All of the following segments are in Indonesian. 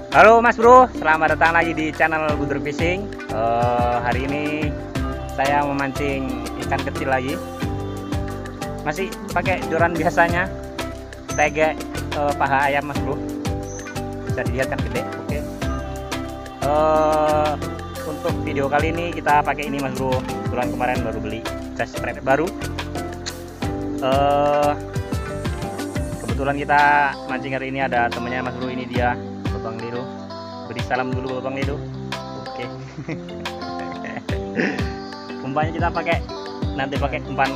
Halo Mas Bro, selamat datang lagi di channel Budur Fishing. Hari ini saya memancing ikan kecil lagi. Masih pakai joran biasanya, tegek paha ayam Mas Bro. Bisa dilihat kan gede. Oke. Untuk video kali ini kita pakai ini Mas Bro. Kebetulan kemarin baru beli jas spread baru. Kebetulan kita mancing hari ini ada temannya Mas Bro, ini dia Bang Lido. Beri salam dulu Bang Lido. Oke. Umpannya kita nanti pakai umpan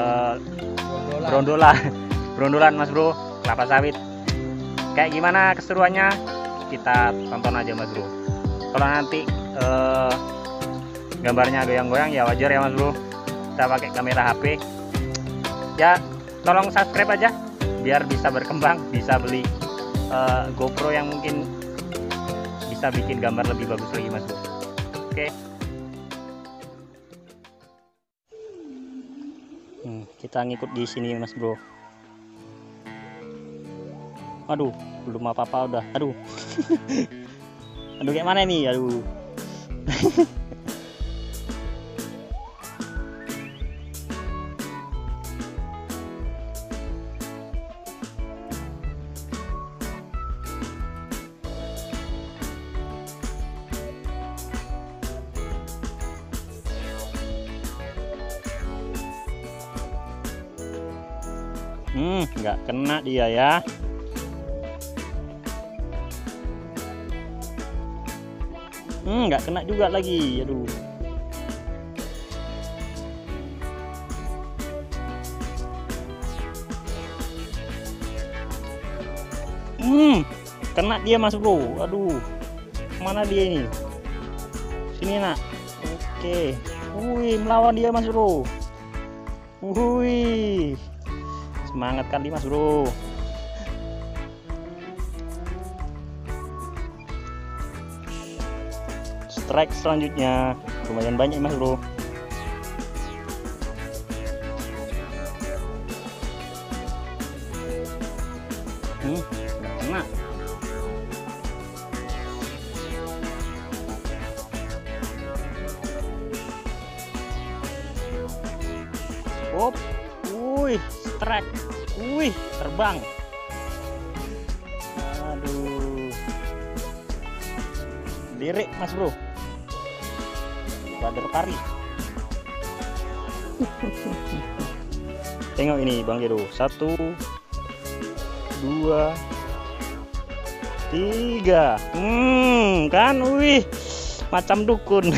brondolan Mas Bro, kelapa sawit. Kayak gimana keseruannya kita tonton aja Mas Bro. Kalau nanti gambarnya goyang-goyang ya wajar ya Mas Bro, kita pakai kamera HP ya. Tolong subscribe aja biar bisa berkembang, bisa beli GoPro yang mungkin bisa bikin gambar lebih bagus lagi Mas Bro. Oke. Kita ngikut di sini Mas Bro. Aduh, belum apa-apa udah. Aduh. Aduh, kayak mana nih? Aduh. Nggak kena dia ya. Nggak kena juga lagi. Aduh. Kena dia Mas Bro. Aduh. Mana dia ini? Sini nak. Oke. Wih, melawan dia Mas Bro. Wih. Semangat kali Mas Bro. Strike selanjutnya lumayan banyak Mas Bro. Kena. Hop. Wih, strike. Wih, terbang. Aduh. Lirik Mas Bro. Badar kari. Tengok ini Bang Lido. 1 2 3. Kan wih, macam dukun.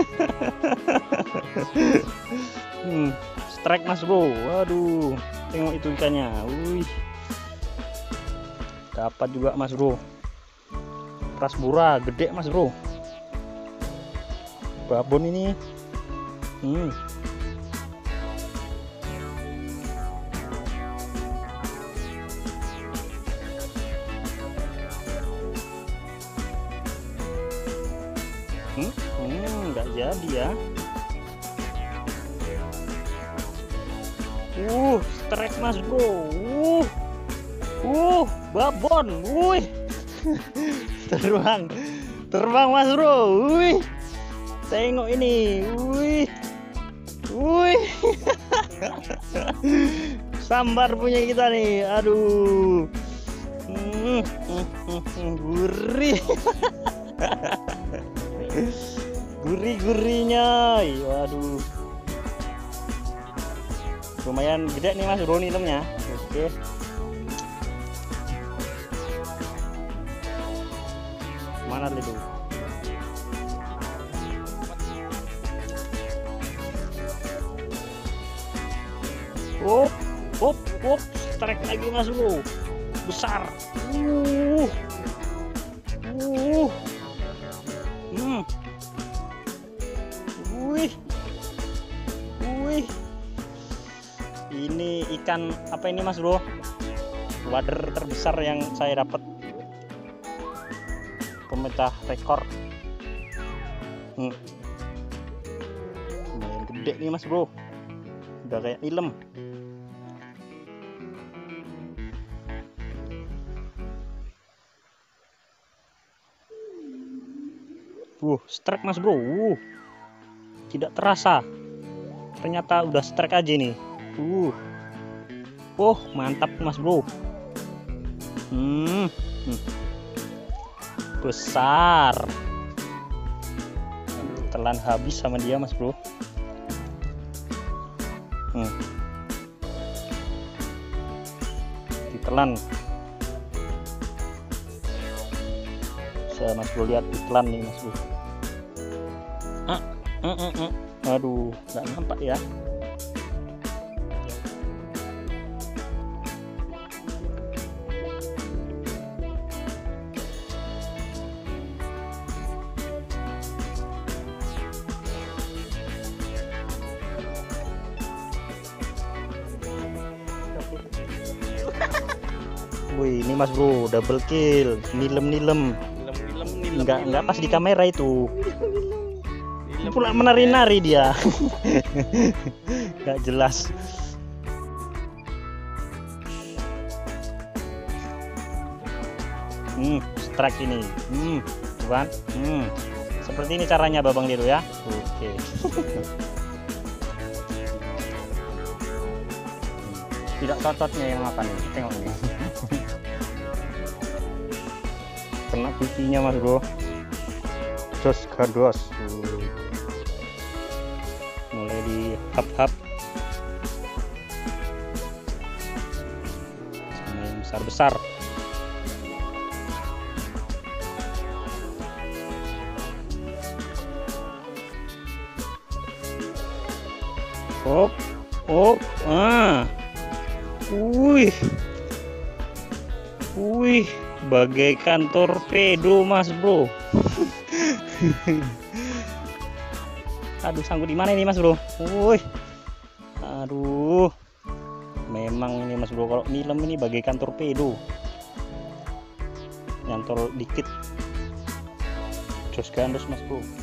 Strike Mas Bro. Waduh, tengok itu ikannya. Wih, dapat juga Mas Bro. Prasbura gede Mas Bro. Babon ini. Nggak jadi ya. Strike Mas Bro. Babon. Wih. Terbang Mas Bro. Wih. Tengok ini. Wih. Sambar punya kita nih. Aduh. Gurih. Gurih-gurihnya. Waduh. Lumayan gede nih Mas Bro nilemnya. Oke. Mana itu? Hop, strike lagi Mas Bro. Besar. Wih. Ini ikan apa ini Mas Bro? Wader terbesar yang saya dapat. Pemecah rekor. Lumayan gede nih Mas Bro. Udah kayak ilem. Strike mas bro. Tidak terasa. Ternyata udah strike aja nih. Mantap mas bro. Besar. Telan habis sama dia mas bro. Ditelan. Saya mas bro lihat iklan nih mas bro. Aduh, nggak nampak ya. Wih, ini mas bro double kill, nilem nggak pas di kamera itu. Pula menari-nari dia. Nggak jelas. Strike ini. Bukan? Seperti ini caranya Babang Dedo ya. Oke. Tidak cocoknya yang makan ini. Tengok ini. Kena pipinya mas bro. Dos gados. Mulai di hap-hap sama yang besar-besar. Wih, bagaikan torpedo mas bro. Aduh, sangkut di mana ini mas bro? Aduh, memang ini mas bro, kalau nilem ini bagaikan torpedo, nyantol dikit jos gandos mas bro.